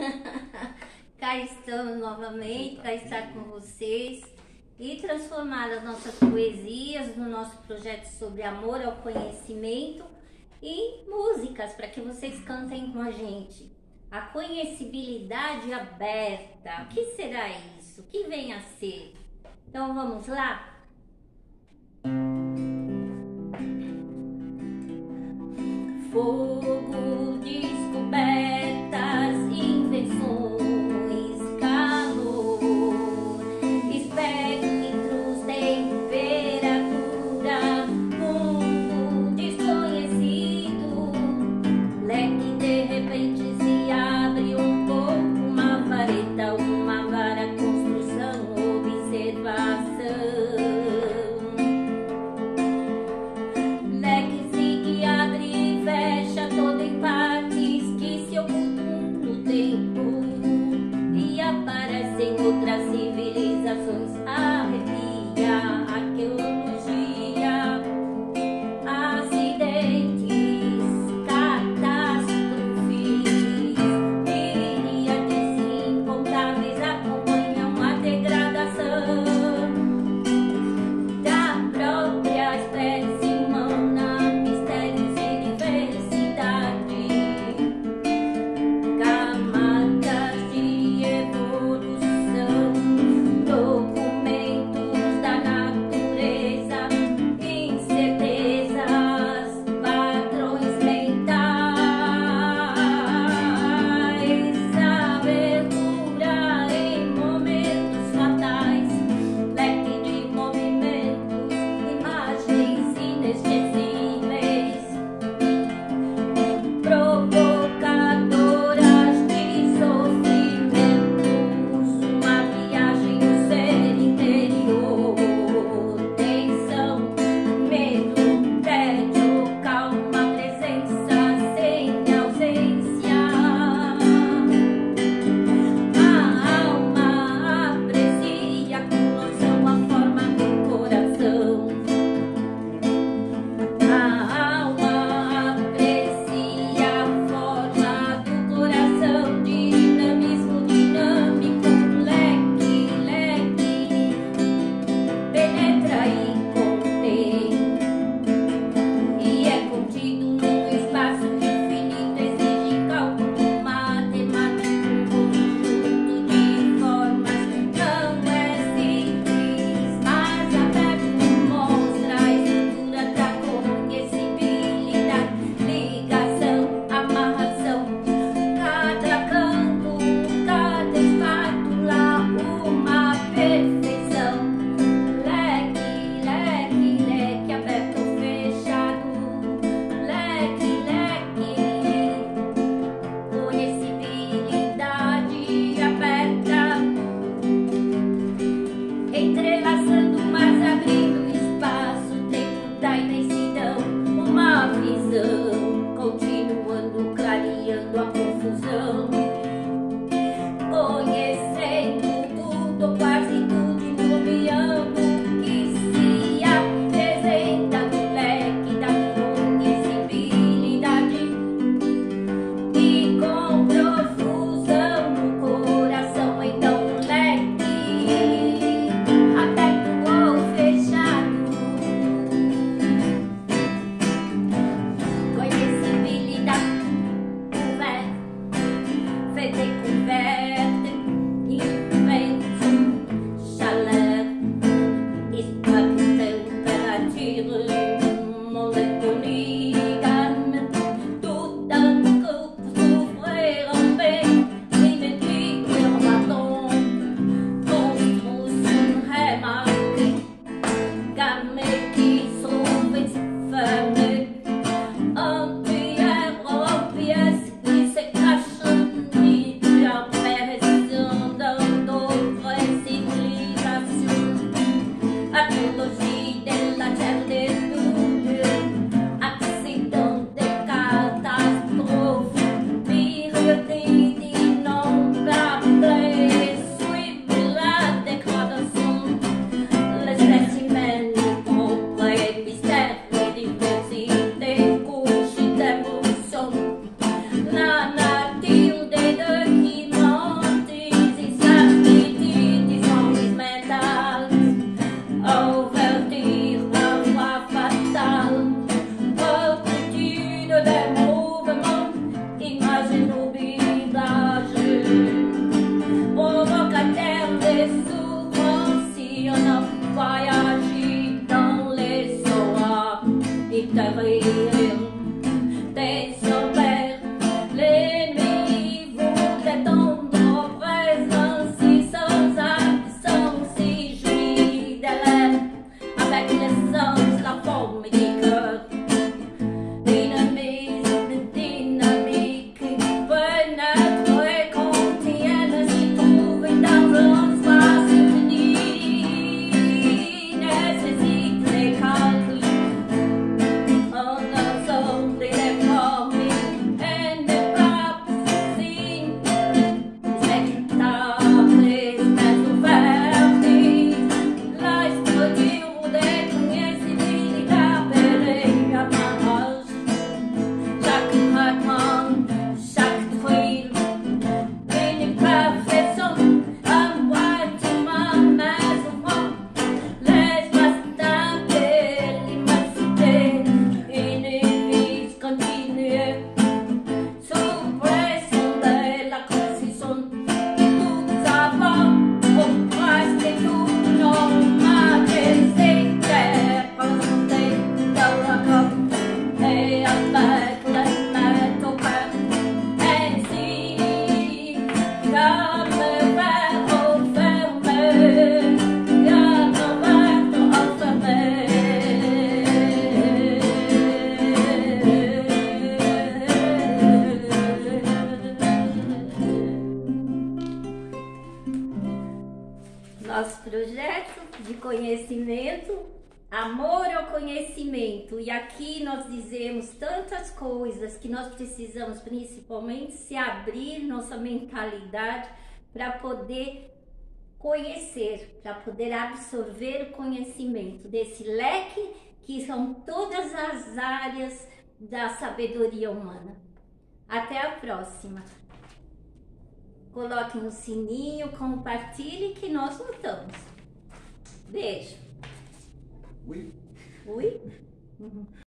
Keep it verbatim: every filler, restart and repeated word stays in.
Cá estamos novamente para estar com vocês e transformar as nossas poesias no nosso projeto sobre amor ao conhecimento em músicas para que vocês cantem com a gente. A conhecibilidade aberta, o que será isso? O que vem a ser? Então vamos lá? Fogo, descobertas, invenções, calor, espectros, temperatura, mundo desconhecido, leque de repente se abre um pouco, uma vareta, uma vara, construção, observação. Leque se abre, fecha todo em partes que se ocultam no tempo e aparecem outras civilizações. Arrepia, arqueologia, acidentes, catástrofes, miríades incontáveis acompanham a degradação da própria espécie humana. Mistérios e diversidade, camadas de evolução, documentos da natureza, incertezas, padrões mentais, abertura em momentos fatais, leque de movimentos, imagens inesquecíveis, provocadoras de sofrimentos, uma viagem no ser interior, tensão, medo, tédio, calma, presença sem ausência. A alma aprecia com noção a forma do coração. A alma aprecia a forma do coração, dinamismo dinâmico, leque, leque, penetra e contém, e é contido num espaço infinito, exige cálculo matemático, um conjunto de formas, não é simples, mas aberto mostra a estrutura da conhecibilidade, ligação, amarração, cada campo, cada espátula, uma perfeição, leque, leque, leque, aberto ou fechado, leque, leque, conhecibilidade aberta, entrelaçando, mas abrindo espaço dentro da imensidão, uma visão, continuando, clareando a confusão, conhecendo tudo, ou quase tudo, iluminando o que se apresenta no leque da conhecibilidade, e com profusão no coração, então leque, aberto ou fechado, conhecibilidade, conversa. et de rire. Dès son père, l'ennemi vous attendre en présence, si sans âme, sans si jouit d'elle, avec l'essence, la forme des cœurs. Dynamisme, dynamique, fenêtre et contienne, s'y trouve dans un espace infini, nécessite les calculs. On ensemble les formes et ne pas signe, spectacle, mais ouverte, la structure des premiers civils appelés à marage. Chaque fragment, chaque truile, une perfection, un moitié mais au fond, l'espace d'un de l'immensité, une vie continue, sous pression de la concession, tout avant, ou presque tout non majesté, présenté dans la côte, et avec les mains ouvertes, ainsi comme vers enfermé, comme vers enfermé. Nosso projeto de conhecimento, amor ao conhecimento. E aqui nós dizemos tantas coisas que nós precisamos principalmente se abrir nossa mentalidade para poder conhecer, para poder absorver o conhecimento desse leque que são todas as áreas da sabedoria humana. Até a próxima. Coloquem o sininho, compartilhem que nós lutamos. Beijo. Oui. Ui? Uhum.